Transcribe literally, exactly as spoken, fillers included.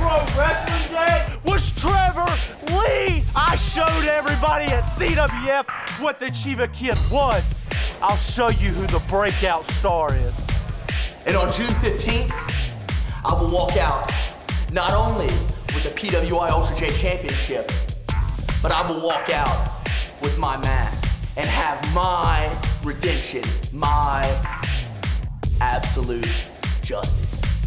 Pro Wrestling Day was Trevor Lee. I showed everybody at C W F what the Chiva Kid was. I'll show you who the breakout star is. And on June fifteenth, I will walk out not only with the P W I Ultra J Championship, but I will walk out with my mask and have my redemption, my absolute justice.